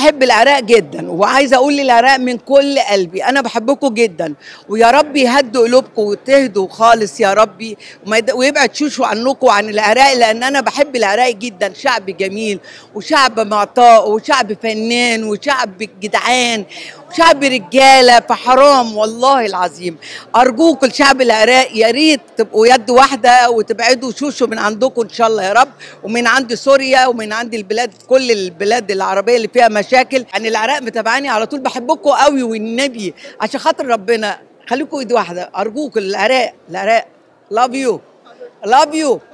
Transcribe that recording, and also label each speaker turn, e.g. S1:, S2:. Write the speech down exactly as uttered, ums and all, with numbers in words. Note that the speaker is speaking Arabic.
S1: بحب العراق جدا، وعايزه اقول للعراق من كل قلبي انا بحبكم جدا، ويا رب يهدوا قلوبكم وتهدوا خالص يا ربي، ويبعد شوشوا عنكم وعن العراق، لان انا بحب العراق جدا. شعب جميل وشعب معطاء وشعب فنان وشعب جدعان وشعب رجاله، فحرام والله العظيم. ارجوكم الشعب العراق يا ريت تبقوا يد واحده وتبعدوا شوشوا من عندكم ان شاء الله يا رب، ومن عند سوريا ومن عند البلاد، كل البلاد العربيه اللي فيها مشاكل. يعني العراق متابعاني على طول، بحبكم قوي والنبي عشان خاطر ربنا خليكم ايد واحده ارجوكم. العراق العراق لاف يو لاف يو